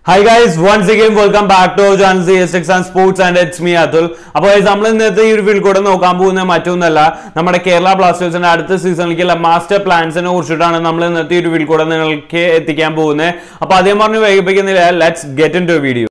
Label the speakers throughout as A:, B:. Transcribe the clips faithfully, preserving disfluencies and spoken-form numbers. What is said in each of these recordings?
A: Hi guys, once again welcome back to our channel C S X and Sports and it's me Atul. അപ്പോൾ നമ്മൾ ഇന്നത്തെ ഈ ഒരു video കൂടെ നോക്കാൻ പോകുന്നത് മറ്റൊന്നല്ല നമ്മുടെ കേരള ബ്ലാസ്റ്റേഴ്സിന്റെ അടുത്ത സീസണിലേക്കുള്ള മാസ്റ്റർ പ്ലാൻസിനെ കുറിച്ചിട്ടാണ് നമ്മൾ ഇന്നത്തെ ഈ ഒരു വീഡിയോ കൂടെ നിങ്ങൾക്ക് എത്തിക്കാൻ പോകുന്നത്. അപ്പോൾ ആദ്യം പറഞ്ഞു വൈകിപ്പിക്കുന്നില്ല, ലെറ്റ്സ് ഗെറ്റ് ഇൻടു വീഡിയോ.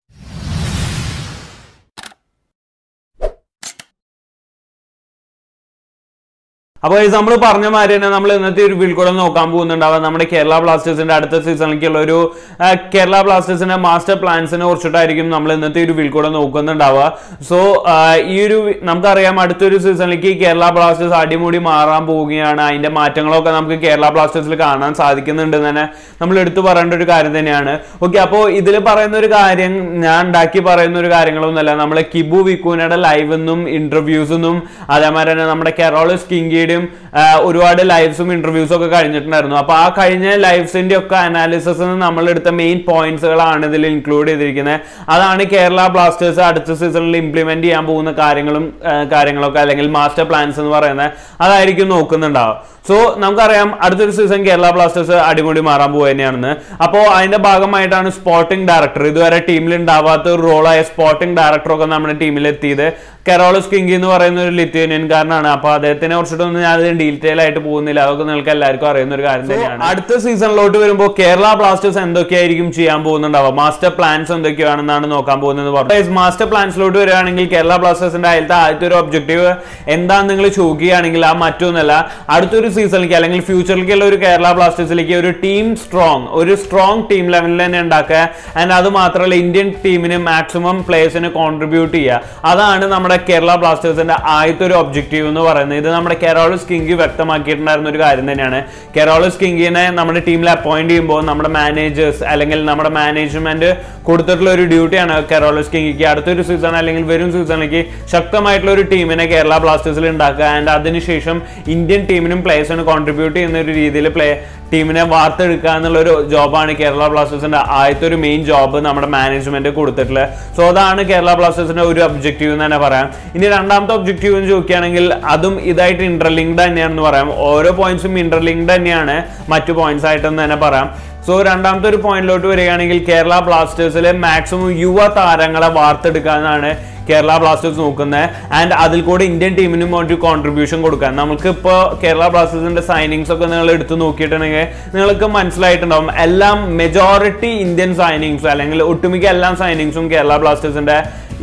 A: അപ്പോൾ നമ്മൾ പറഞ്ഞ മാതിരി തന്നെ നമ്മൾ ഇന്നത്തെ ഒരു വീഡിയോ കൂടെ നോക്കാൻ പോകുന്നുണ്ടാവുക നമ്മുടെ കേരള ബ്ലാസ്റ്റേഴ്സിന്റെ അടുത്ത സീസണിലേക്കുള്ള ഒരു കേരള ബ്ലാസ്റ്റേഴ്സിന്റെ മാസ്റ്റർ പ്ലാൻസിനെ കുറിച്ചിട്ടായിരിക്കും നമ്മൾ ഇന്നത്തെ ഒരു വീഡിയോ കൂടെ നോക്കുന്നുണ്ടാവുക. സോ ഈ ഒരു നമുക്കറിയാം അടുത്തൊരു സീസണിലേക്ക് കേരള ബ്ലാസ്റ്റേഴ്സ് അടിമുടി മാറാൻ പോവുകയാണ്. അതിന്റെ മാറ്റങ്ങളൊക്കെ നമുക്ക് കേരള ബ്ലാസ്റ്റേഴ്സിൽ കാണാൻ സാധിക്കുന്നുണ്ട് തന്നെ നമ്മൾ എടുത്തു പറയേണ്ട ഒരു കാര്യം തന്നെയാണ്. ഓക്കെ, അപ്പോൾ ഇതിൽ പറയുന്ന ഒരു കാര്യം ഞാൻ ഉണ്ടാക്കി പറയുന്ന ഒരു കാര്യങ്ങളൊന്നുമല്ല. നമ്മളെ കിബു വിക്കൂനയുടെ ലൈവെന്നും ഇന്റർവ്യൂസൊന്നും അതേമാതിരി തന്നെ നമ്മുടെ കെറോളിസ് കിങ്കിയുടെ ഒരുപാട് ലൈവ്സും ഇന്റർവ്യൂസും ഒക്കെ കഴിഞ്ഞിട്ടുണ്ടായിരുന്നു. അപ്പൊ ആ കഴിഞ്ഞ ലൈവ്സിന്റെ ഒക്കെ അനാലിസിസ് നമ്മൾ എടുത്ത മെയിൻ പോയിന്റ്സുകളാണ് ഇതിൽ ഇൻക്ലൂഡ് ചെയ്തിരിക്കുന്നത്. അതാണ് കേരള ബ്ലാസ്റ്റേഴ്സ് അടുത്ത സീസണിൽ ഇംപ്ലിമെന്റ് ചെയ്യാൻ പോകുന്ന കാര്യങ്ങളും കാര്യങ്ങളൊക്കെ അല്ലെങ്കിൽ മാസ്റ്റർ പ്ലാൻസ് എന്ന് പറയുന്നത് അതായിരിക്കും നോക്കുന്നുണ്ടാവും. സോ നമുക്കറിയാം അടുത്തൊരു സീസൺ കേരള ബ്ലാസ്റ്റേഴ്സ് അടിമുടി മാറാൻ പോകുക തന്നെയാണെന്ന്. അപ്പോൾ അതിന്റെ ഭാഗമായിട്ടാണ് സ്പോർട്ടിംഗ് ഡയറക്ടർ, ഇതുവരെ ടീമിൽ ഉണ്ടാവാത്ത ഒരു റോളായ സ്പോർട്ടിംഗ് ഡയറക്ടറൊക്കെ നമ്മുടെ ടീമിൽ എത്തിയത് കെറോളിസ് കിങ്കി എന്ന് പറയുന്ന ഒരു ലിത്വേനിയൻകാരനാണ്. അപ്പൊ അദ്ദേഹത്തിനെ കുറിച്ചിട്ടൊന്നും ഞാൻ അതിന് ഡീറ്റെയിൽ ആയിട്ട് പോകുന്നില്ല, അതൊക്കെ നിങ്ങൾക്ക് എല്ലാവർക്കും അറിയുന്ന ഒരു കാര്യം തന്നെയാണ്. അടുത്ത സീസണിലോട്ട് വരുമ്പോൾ കേരള ബ്ലാസ്റ്റേഴ്സ് എന്തൊക്കെയായിരിക്കും ചെയ്യാൻ പോകുന്നുണ്ടാവുക, മാസ്റ്റർ പ്ലാൻസ് എന്തൊക്കെയാണെന്നാണ് നോക്കാൻ പോകുന്നത് പറഞ്ഞു. മാസ്റ്റർ പ്ലാൻസിലോട്ട് വരികയാണെങ്കിൽ കേരള ബ്ലാസ്റ്റേഴ്സിന്റെ അതിലത്തെ ആദ്യത്തെ ഒരു ഒബ്ജക്റ്റീവ് എന്താണെന്ന് നിങ്ങൾ ചോദിക്കുകയാണെങ്കിൽ ആ മറ്റൊന്നല്ല, അടുത്തൊരു സീസണിലേക്ക് അല്ലെങ്കിൽ ഫ്യൂച്ചറിലേക്കുള്ള ഒരു കേരള ബ്ലാസ്റ്റേഴ്സിലേക്ക് ഒരു ടീം സ്ട്രോങ് ഒരു സ്ട്രോങ് ടീം ലെവലിൽ തന്നെ ഉണ്ടാക്കുക. ആൻഡ് അത് മാത്രമല്ല ഇന്ത്യൻ ടീമിന് മാക്സിമം പ്ലേയേഴ്സിന് കോൺട്രിബ്യൂട്ട് ചെയ്യുക. അതാണ് നമ്മുടെ കേരള ബ്ലാസ്റ്റേഴ്സിന്റെ ആദ്യത്തെ ഒരു ഒബ്ജക്റ്റീവ് എന്ന് പറയുന്നത്. ഇത് നമ്മുടെ കെറോളിസ് കിങ്കി വ്യക്തമാക്കിയിട്ടുണ്ടായിരുന്ന ഒരു കാര്യം തന്നെയാണ്. കെറോളിസ് കിങ്കിനെ നമ്മുടെ ടീമിൽ അപ്പോയിന്റ് ചെയ്യുമ്പോൾ നമ്മുടെ മാനേജേഴ്സ് അല്ലെങ്കിൽ നമ്മുടെ മാനേജ്മെന്റ് കൊടുത്തിട്ടുള്ള ഒരു ഡ്യൂട്ടിയാണ് കെറോളിസ് കിങ്കിക്ക് അടുത്തൊരു സീസൺ അല്ലെങ്കിൽ വരും സീസണിലേക്ക് ശക്തമായിട്ടുള്ള ഒരു ടീമിനെ കേരള ബ്ലാസ്റ്റേഴ്സിൽ ഉണ്ടാക്കുക. ആൻഡ് അതിനുശേഷം ഇന്ത്യൻ ടീമിനും പ്ലേയേഴ്സിന് കോൺട്രിബ്യൂട്ട് ചെയ്യുന്ന ഒരു രീതിയിൽ പ്ലേ ടീമിനെ വാർത്തെടുക്കുക എന്നുള്ളൊരു ജോബാണ് കേരള ബ്ലാസ്റ്റേഴ്സിന്റെ ആദ്യത്തെ ഒരു മെയിൻ ജോബ് നമ്മുടെ മാനേജ്മെന്റ് കൊടുത്തിട്ടുള്ളത്. സോ അതാണ് കേരള ബ്ലാസ്റ്റേഴ്സിന്റെ ഒരു ഒബ്ജക്റ്റീവ് എന്ന് തന്നെ പറയാം. ഇനി രണ്ടാമത്തെ ഒബ്ജക്റ്റീവ് എന്ന് ചോദിക്കുകയാണെങ്കിൽ അതും ഇതായിട്ട് ഇന്റർലിങ്ക്ഡ് തന്നെയാണെന്ന് പറയാം. ഓരോ പോയിന്റ്സും ഇന്റർലിങ്ക്ഡ് തന്നെയാണ് മറ്റു പോയിന്റ്സ് ആയിട്ടെന്ന് തന്നെ പറയാം. സോ രണ്ടാമത്തെ ഒരു പോയിന്റിലോട്ട് വരികയാണെങ്കിൽ കേരള ബ്ലാസ്റ്റേഴ്സിലെ മാക്സിമം യുവ താരങ്ങളെ വാർത്തെടുക്കാനാണ് കേരള ബ്ലാസ്റ്റേഴ്സ് നോക്കുന്നത്. ആൻഡ് അതിൽ കൂടെ ഇന്ത്യൻ ടീമിനും ഒരു കോൺട്രിബ്യൂഷൻ കൊടുക്കാൻ നമുക്ക് ഇപ്പോൾ കേരള ബ്ലാസ്റ്റേഴ്സിന്റെ സൈനിങ്സ് ഒക്കെ നിങ്ങൾ എടുത്തു നോക്കിയിട്ടുണ്ടെങ്കിൽ നിങ്ങൾക്ക് മനസ്സിലായിട്ടുണ്ടാവും എല്ലാം മെജോറിറ്റി ഇന്ത്യൻ സൈനിങ്സ് അല്ലെങ്കിൽ ഒട്ടുമിക്ക എല്ലാ സൈനിങ്സും കേരള ബ്ലാസ്റ്റേഴ്സിന്റെ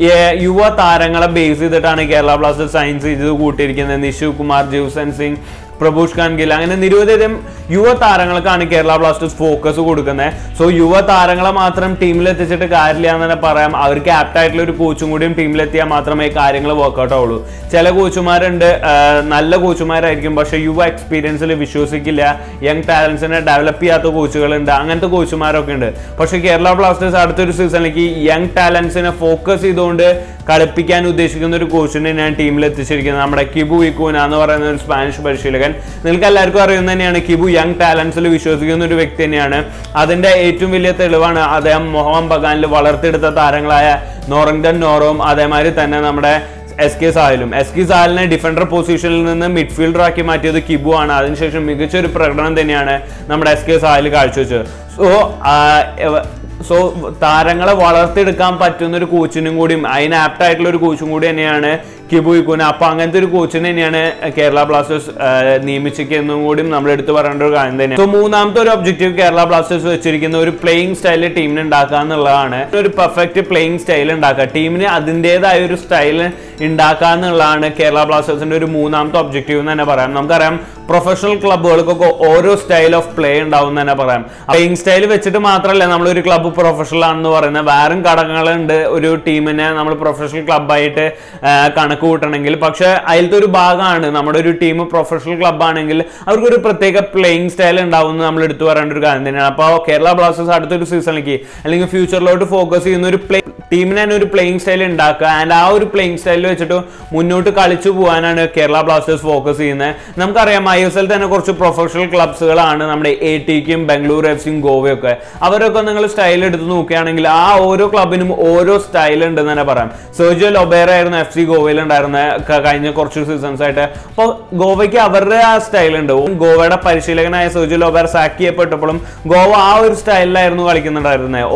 A: യുവ താരങ്ങളെ ബേസ് ചെയ്തിട്ടാണ് കേരള ബ്ലാസ്റ്റേഴ്സ് സൈൻ ചെയ്ത് കൂട്ടിയിരിക്കുന്നത്. നിഷു കുമാർ, ജീവ്സൻ സിംഗ്, പ്രഭൂഷ് ഖാൻ ഗിൽ, അങ്ങനെ നിരവധിയധികം യുവ താരങ്ങൾക്കാണ് കേരള ബ്ലാസ്റ്റേഴ്സ് ഫോക്കസ് കൊടുക്കുന്നത്. സോ യുവ താരങ്ങളെ മാത്രം ടീമിൽ എത്തിച്ചിട്ട് കാര്യമില്ല എന്ന് തന്നെ പറയാം. അവർക്ക് ആപ്റ്റ് ആയിട്ടുള്ള ഒരു കോച്ചും കൂടിയും ടീമിലെത്തിയാൽ മാത്രമേ കാര്യങ്ങൾ വർക്ക്ഔട്ട് ആവുള്ളൂ. ചില കോച്ചുമാരുണ്ട്, നല്ല കോച്ചുമാരായിരിക്കും, പക്ഷെ യുവ എക്സ്പീരിയൻസിൽ വിശ്വസിക്കില്ല. യങ് ടാലൻസിനെ ഡെവലപ്പ് ചെയ്യാത്ത കോച്ചുകളുണ്ട്, അങ്ങനത്തെ കോച്ചുമാരൊക്കെ ഉണ്ട്. പക്ഷെ കേരള ബ്ലാസ്റ്റേഴ്സ് അടുത്തൊരു സീസണിലേക്ക് യങ് ടാലൻസിനെ ഫോക്കസ് ചെയ്തുകൊണ്ട് കളിപ്പിക്കാൻ ഉദ്ദേശിക്കുന്ന ഒരു കോച്ചിനെ ഞാൻ ടീമിൽ എത്തിച്ചിരിക്കുന്നത് നമ്മുടെ കിബു വിക്കൂന എന്ന് പറയുന്ന ഒരു സ്പാനിഷ് പരിശീലകൻ. നിങ്ങൾക്ക് എല്ലാവർക്കും അറിയുന്നത് തന്നെയാണ് കിബു യങ് ടാലൻസിൽ വിശ്വസിക്കുന്ന ഒരു വ്യക്തി തന്നെയാണ്. അതിന്റെ ഏറ്റവും വലിയ തെളിവാണ് അദ്ദേഹം മോഹൻ ബഗാനിൽ വളർത്തിയെടുത്ത താരങ്ങളായ നോറിംഗ്ടൺ നോറോം അതേമാതിരി തന്നെ നമ്മുടെ എസ് കെ സാഹലും. എസ് കെ സാഹലിനെ ഡിഫൻഡർ പൊസിഷനിൽ നിന്ന് മിഡ്ഫീൽഡർ ആക്കി മാറ്റിയത് കിബു ആണ്. അതിനുശേഷം മികച്ചൊരു പ്രകടനം തന്നെയാണ് നമ്മുടെ എസ് കെ സാഹൽ കാഴ്ചവെച്ചത്. സോ സോ താരങ്ങളെ വളർത്തിയെടുക്കാൻ പറ്റുന്ന ഒരു കോച്ചിനും കൂടിയും അതിന് ആപ്റ്റ് ആയിട്ടുള്ള ഒരു കോച്ചും കൂടി തന്നെയാണ് കിബു വിക്കൂന. അപ്പൊ അങ്ങനത്തെ ഒരു കോച്ചിനെ തന്നെയാണ് കേരള ബ്ലാസ്റ്റേഴ്സ് നിയമിച്ചിരിക്കുന്നതും കൂടിയും നമ്മൾ എടുത്തു പറയേണ്ട ഒരു കാര്യം തന്നെയാണ്. സോ മൂന്നാമത്തെ ഒരു ഒബ്ജക്റ്റീവ് കേരള ബ്ലാസ്റ്റേഴ്സ് വെച്ചിരിക്കുന്ന ഒരു പ്ലേയിങ് സ്റ്റൈല് ടീമിന് ഉണ്ടാക്കുക എന്നുള്ളതാണ്. ഒരു പെർഫെക്റ്റ് പ്ലേയിങ് സ്റ്റൈൽ ഉണ്ടാക്കുക, ടീമിന് അതിൻ്റെതായ ഒരു സ്റ്റൈൽ ഉണ്ടാക്കുക എന്നുള്ളതാണ് കേരള ബ്ലാസ്റ്റേഴ്സിന്റെ ഒരു മൂന്നാമത്തെ ഒബ്ജക്റ്റീവ് എന്ന് തന്നെ പറയാം. നമുക്കറിയാം പ്രൊഫഷണൽ ക്ലബ്ബുകൾക്കൊക്കെ ഓരോ സ്റ്റൈൽ ഓഫ് പ്ലേ ഉണ്ടാവും എന്ന് തന്നെ പറയാം. പ്ലേയിങ് സ്റ്റൈൽ വെച്ചിട്ട് മാത്രമല്ല നമ്മളൊരു ക്ലബ്ബ് പ്രൊഫഷണൽ ആണെന്ന് പറയുന്നത്. വേറും ഘടകങ്ങളുണ്ട് ഒരു ടീമിനെ നമ്മൾ പ്രൊഫഷണൽ ക്ലബ്ബായിട്ട് കണക്ക് കൂട്ടണമെങ്കിൽ. പക്ഷെ അതിലത്തെ ഒരു ഭാഗമാണ് നമ്മുടെ ഒരു ടീം പ്രൊഫഷണൽ ക്ലബ് ആണെങ്കിൽ അവർക്കൊരു പ്രത്യേക പ്ലേയിങ് സ്റ്റൈൽ ഉണ്ടാവും എന്ന് നമ്മൾ എടുത്തു പറയേണ്ട ഒരു കാര്യം തന്നെയാണ്. അപ്പോൾ കേരള ബ്ലാസ്റ്റേഴ്സ് അടുത്തൊരു സീസണിലേക്ക് അല്ലെങ്കിൽ ഫ്യൂച്ചറിലോട്ട് ഫോക്കസ് ചെയ്യുന്ന ഒരു പ്ലേ ടീമിന് തന്നെ ഒരു പ്ലേയിങ് സ്റ്റൈൽ ഉണ്ടാക്കുക. ആൻഡ് ആ ഒരു പ്ലേയിങ് സ്റ്റൈലിൽ വെച്ചിട്ട് മുന്നോട്ട് കളിച്ചു പോകാനാണ് കേരള ബ്ലാസ്റ്റേഴ്സ് ഫോക്കസ് ചെയ്യുന്നത്. നമുക്കറിയാം ഐ എസ് എൽ തന്നെ കുറച്ച് പ്രൊഫഷണൽ ക്ലബ്സുകളാണ് നമ്മുടെ എ ടിക്കും ബംഗളൂർ എഫ് സിയും ഗോവയൊക്കെ. അവരൊക്കെ നിങ്ങൾ സ്റ്റൈൽ എടുത്ത് നോക്കുകയാണെങ്കിൽ ആ ഓരോ ക്ലബിനും ഓരോ സ്റ്റൈൽ ഉണ്ടെന്ന് തന്നെ പറയാം. സെർജിയോ ലൊബേറ ആയിരുന്നു എഫ് സി ഗോവയിൽ ഉണ്ടായിരുന്നത് കഴിഞ്ഞ കുറച്ച് സീസൺസ് ആയിട്ട്. അപ്പോൾ ഗോവയ്ക്ക് അവരുടെ ആ സ്റ്റൈൽ ഉണ്ട്. ഗോവയുടെ പരിശീലകനായ സെർജിയോ ലൊബേറ സാക്ക് ചെയ്യപ്പെട്ടപ്പോഴും ഗോവ ആ ഒരു സ്റ്റൈലിലായിരുന്നു കളിക്കുന്നുണ്ടായിരുന്നത്. ഓൾ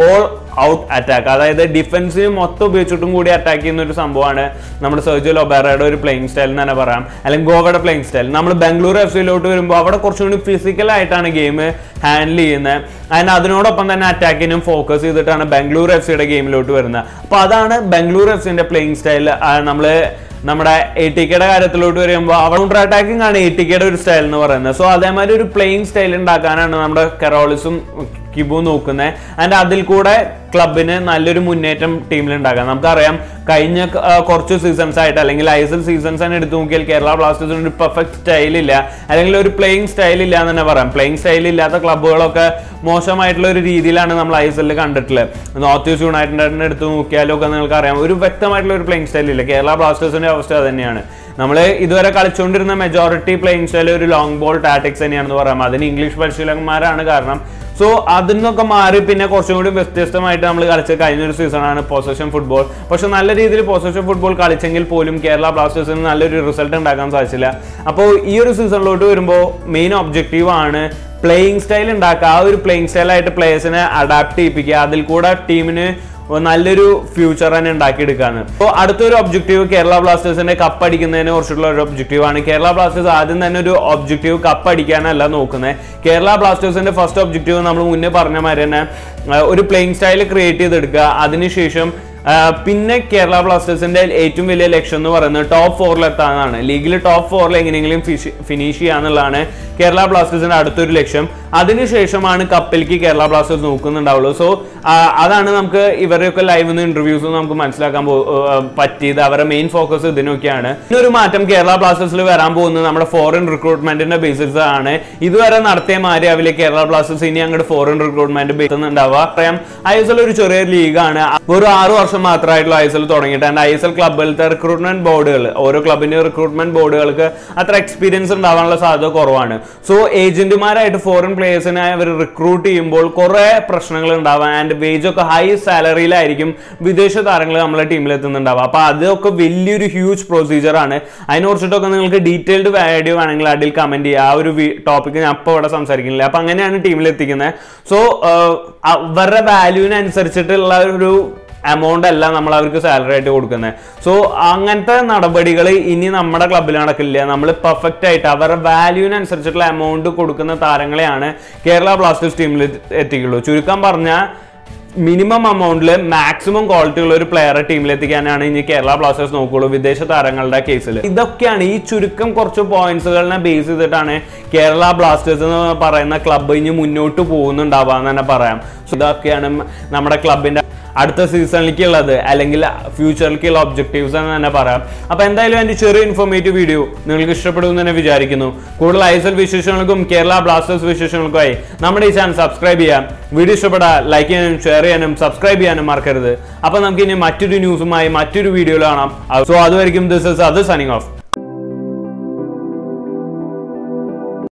A: ഔട്ട് അറ്റാക്ക്, അതായത് ഡിഫൻസിന് മൊത്തം ഉപയോഗിച്ചിട്ടും കൂടി അറ്റാക്ക് ചെയ്യുന്ന ഒരു സംഭവമാണ് നമ്മുടെ സെർജിയോ ലൊബേറയുടെ ഒരു പ്ലേയിങ് സ്റ്റൈൽ എന്ന് തന്നെ പറയാം, അല്ലെങ്കിൽ ഗോവയുടെ പ്ലേയിങ് സ്റ്റൈൽ. നമ്മൾ ബംഗളൂരു എഫ് സിയിലോട്ട് വരുമ്പോൾ അവിടെ കുറച്ചും കൂടി ഫിസിക്കലായിട്ടാണ് ഗെയിം ഹാൻഡിൽ ചെയ്യുന്നത്. അതിന് അതിനോടൊപ്പം തന്നെ അറ്റാക്കിനും ഫോക്കസ് ചെയ്തിട്ടാണ് ബംഗളൂരു എഫ് സിയുടെ ഗെയിമിലോട്ട് വരുന്നത്. അപ്പോൾ അതാണ് ബംഗളൂരു എഫ് സിന്റെ പ്ലേയിങ് സ്റ്റൈൽ. നമ്മൾ നമ്മുടെ എ ടി കെയുടെ കാര്യത്തിലോട്ട് വരുമ്പോൾ അവിടെ കൗണ്ടർ അറ്റാക്കിംഗ് ആണ് എ ടി കെയുടെ ഒരു സ്റ്റൈൽ എന്ന് പറയുന്നത്. സോ അതേമാതിരി ഒരു പ്ലേയിങ് സ്റ്റൈൽ ഉണ്ടാക്കാനാണ് നമ്മുടെ കെറോളിസും കിബു നോക്കുന്നത്. ആൻഡ് അതിൽ കൂടെ ക്ലബിന് നല്ലൊരു മുന്നേറ്റം ടീമിൽ ഉണ്ടാക്കാം. നമുക്കറിയാം കഴിഞ്ഞ കുറച്ച് സീസൺസ് ആയിട്ട് അല്ലെങ്കിൽ ഐ എസ് എൽ സീസൺസ് തന്നെ എടുത്തു നോക്കിയാൽ കേരള ബ്ലാസ്റ്റേഴ്സിന് ഒരു പെർഫെക്റ്റ് സ്റ്റൈൽ ഇല്ല, അല്ലെങ്കിൽ ഒരു പ്ലേയിങ് സ്റ്റൈൽ ഇല്ല എന്ന് തന്നെ പറയാം. പ്ലേയിങ് സ്റ്റൈൽ ഇല്ലാത്ത ക്ലബ്ബുകളൊക്കെ മോശമായിട്ടുള്ള ഒരു രീതിയിലാണ് നമ്മൾ ഐ എസ് എല്ലിൽ കണ്ടിട്ടുള്ളത്. നോർത്ത് ഈസ്റ്റ് യുണൈറ്റഡിനെ എടുത്ത് നോക്കിയാലും ഒക്കെ നിങ്ങൾക്ക് അറിയാം ഒരു വ്യക്തമായിട്ടുള്ള ഒരു പ്ലേയിങ് സ്റ്റൈൽ ഇല്ല. കേരള ബ്ലാസ്റ്റേഴ്സിന്റെ അവസ്ഥ തന്നെയാണ്. നമ്മൾ ഇതുവരെ കളിച്ചുകൊണ്ടിരുന്ന മെജോറിറ്റി പ്ലേയിങ് സ്റ്റൈൽ ഒരു ലോങ് ബോൾ ടാറ്റിക്സ് തന്നെയാണെന്ന് പറയാം. അതിന് ഇംഗ്ലീഷ് പരിശീലകന്മാരാണ് കാരണം. സോ അതിനൊക്കെ മാറി പിന്നെ കുറച്ചും കൂടി വ്യത്യസ്തമായിട്ട് നമ്മൾ കളിച്ച കഴിഞ്ഞൊരു സീസണാണ് പൊസഷൻ ഫുട്ബോൾ. പക്ഷെ നല്ല രീതിയിൽ പൊസഷൻ ഫുട്ബോൾ കളിച്ചെങ്കിൽ പോലും കേരള ബ്ലാസ്റ്റേഴ്സിന് നല്ലൊരു റിസൾട്ട് ഉണ്ടാക്കാൻ സാധിച്ചില്ല. അപ്പോൾ ഈ ഒരു സീസണിലോട്ട് വരുമ്പോൾ മെയിൻ ഒബ്ജക്റ്റീവ് ആണ് പ്ലേയിങ് സ്റ്റൈൽ ഉണ്ടാക്കുക. ആ ഒരു പ്ലേയിങ് സ്റ്റൈലായിട്ട് പ്ലേയേഴ്സിനെ അഡാപ്റ്റ് ചെയ്യിപ്പിക്കുക, അതിൽ കൂടെ ടീമിന് നല്ലൊരു ഫ്യൂച്ചർ തന്നെ ഉണ്ടാക്കിയെടുക്കാണ്. അപ്പോൾ അടുത്തൊരു ഒബ്ജക്റ്റീവ് കേരള ബ്ലാസ്റ്റേഴ്സിന്റെ കപ്പ് അടിക്കുന്നതിനെ കുറിച്ചുള്ള ഒരു ഒബ്ജക്റ്റീവ് ആണ്. കേരള ബ്ലാസ്റ്റേഴ്സ് ആദ്യം തന്നെ ഒരു ഒബ്ജക്റ്റീവ് കപ്പ് അടിക്കാനല്ല നോക്കുന്നത്. കേരള ബ്ലാസ്റ്റേഴ്സിന്റെ ഫസ്റ്റ് ഒബ്ജക്റ്റീവ് നമ്മൾ മുന്നേ പറഞ്ഞ മാതിരി തന്നെ ഒരു പ്ലേയിങ് സ്റ്റൈൽ ക്രിയേറ്റ് ചെയ്തെടുക്കുക. അതിനുശേഷം പിന്നെ കേരള ബ്ലാസ്റ്റേഴ്സിന്റെ ഏറ്റവും വലിയ ലക്ഷ്യം എന്ന് പറയുന്നത് ടോപ്പ് ഫോറിൽ എത്താനാണ്. ലീഗിൽ ടോപ്പ് ഫോറിൽ എങ്ങനെയെങ്കിലും ഫിനിഷ് ചെയ്യാന്നുള്ളതാണ് കേരള ബ്ലാസ്റ്റേഴ്സിന്റെ അടുത്തൊരു ലക്ഷ്യം. അതിനുശേഷമാണ് കപ്പിലേക്ക് കേരള ബ്ലാസ്റ്റേഴ്സ് നോക്കുന്നുണ്ടാവുള്ളൂ. സോ അതാണ് നമുക്ക് ഇവരെയൊക്കെ ലൈവ് നിന്ന് ഇന്റർവ്യൂസ് നമുക്ക് മനസ്സിലാക്കാൻ പറ്റിയത്. അവരുടെ മെയിൻ ഫോക്കസ് ഇതിനൊക്കെയാണ്. ഇന്നൊരു മാറ്റം കേരള ബ്ലാസ്റ്റേഴ്സിൽ വരാൻ പോകുന്നത് നമ്മുടെ ഫോറിൻ റിക്രൂട്ട്മെന്റിന്റെ ബേസിസ് ആണ്. ഇതുവരെ നടത്തിയ മാതിരി ആവില്ല കേരള ബ്ലാസ്റ്റേഴ്സ് ഇനി അങ്ങോട്ട് ഫോറിൻ റിക്രൂട്ട്മെന്റ് ബേസുന്നുണ്ടാവുക. അറിയാം ഐ എസ് എൽ ഒരു ചെറിയ ലീഗാണ്. ഒരു ആറു വർഷം മാത്രമായിട്ടുള്ള ഐ എസ് എൽ തുടങ്ങിയിട്ട് ആൻഡ് ഐ എസ് എൽ ക്ലബിലത്തെ റിക്രൂട്ട്മെന്റ് ബോർഡുകൾ ഓരോ ക്ലബിന്റെ റിക്രൂട്ട്മെന്റ് ബോർഡുകൾക്ക് അത്ര എക്സ്പീരിയൻസ് ഉണ്ടാവാനുള്ള സാധ്യത കുറവാണ്. സോ ഏജന്റുമാരായിട്ട് ഫോറിൻ പ്ലേയേഴ്സിനെ അവർ റിക്രൂട്ട് ചെയ്യുമ്പോൾ കുറെ പ്രശ്നങ്ങൾ ഉണ്ടാവാം. ആൻഡ് വേജ് ഒക്കെ ഹൈ സാലറിയിലായിരിക്കും വിദേശ താരങ്ങൾ നമ്മളെ ടീമിൽ എത്തുന്നുണ്ടാവുക. അപ്പൊ അതൊക്കെ വലിയൊരു ഹ്യൂജ് പ്രൊസീജിയർ ആണ്. അതിനെ കുറിച്ചിട്ടൊക്കെ നിങ്ങൾക്ക് ഡീറ്റെയിൽഡ് വീഡിയോ വേണമെങ്കിൽ അതിൽ കമന്റ് ചെയ്യുക. ആ ഒരു ടോപ്പിക് ഞാൻ അപ്പോൾ ഇവിടെ സംസാരിക്കുന്നില്ല. അപ്പൊ അങ്ങനെയാണ് ടീമിൽ എത്തിക്കുന്നത്. സോ അവരുടെ വാല്യൂവിനനുസരിച്ചിട്ടുള്ള ഒരു എമൗണ്ട് അല്ല നമ്മൾ അവർക്ക് സാലറി ആയിട്ട് കൊടുക്കുന്നത്. സോ അങ്ങനത്തെ നടപടികൾ ഇനി നമ്മുടെ ക്ലബ്ബിൽ നടക്കില്ല. നമ്മൾ പെർഫെക്റ്റ് ആയിട്ട് അവരുടെ വാല്യൂവിനനുസരിച്ചിട്ടുള്ള എമൗണ്ട് കൊടുക്കുന്ന താരങ്ങളെയാണ് കേരള ബ്ലാസ്റ്റേഴ്സ് ടീമിൽ എത്തിക്കുള്ളൂ. ചുരുക്കം പറഞ്ഞാൽ മിനിമം അമൗണ്ടിൽ മാക്സിമം ക്വാളിറ്റി ഉള്ള ഒരു പ്ലെയറെ ടീമിൽ എത്തിക്കാനാണ് ഇനി കേരള ബ്ലാസ്റ്റേഴ്സ് നോക്കുള്ളൂ വിദേശ താരങ്ങളുടെ കേസിൽ. ഇതൊക്കെയാണ് ഈ ചുരുക്കം കുറച്ച് പോയിന്റ്സുകളിനെ ബേസ് ചെയ്തിട്ടാണ് കേരള ബ്ലാസ്റ്റേഴ്സ് എന്ന് പറയുന്ന ക്ലബ്ബ് ഇനി മുന്നോട്ട് പോകുന്നുണ്ടാവുക എന്ന് തന്നെ പറയാം. സോ ഇതൊക്കെയാണ് നമ്മുടെ ക്ലബിന്റെ അടുത്ത സീസണിലേക്ക് ഉള്ളത് അല്ലെങ്കിൽ ഫ്യൂച്ചറിലേക്കുള്ള ഒബ്ജക്റ്റീവ്സ് എന്ന് തന്നെ പറയാം. അപ്പോൾ എന്തായാലും എൻ്റെ ചെറിയ ഇൻഫോർമേറ്റീവ് വീഡിയോ നിങ്ങൾക്ക് ഇഷ്ടപ്പെടുമെന്ന് തന്നെ വിചാരിക്കുന്നു. കൂടുതൽ ഐ എസ് എൽ വിശേഷങ്ങൾക്കും കേരള ബ്ലാസ്റ്റേഴ്സ് വിശേഷങ്ങൾക്കുമായി നമ്മുടെ ഈ ചാനൽ സബ്സ്ക്രൈബ് ചെയ്യാം. വീഡിയോ ഇഷ്ടപ്പെട്ടാൽ ലൈക്ക് ചെയ്യാനും ഷെയർ ചെയ്യാനും സബ്സ്ക്രൈബ് ചെയ്യാനും മറക്കരുത്. അപ്പോൾ നമുക്ക് ഇനി മറ്റൊരു ന്യൂസുമായി മറ്റൊരു വീഡിയോയിൽ കാണാം. സോ അതുവരെയും ദിസ് ഇസ് അത് സൈനിങ് ഓഫ്.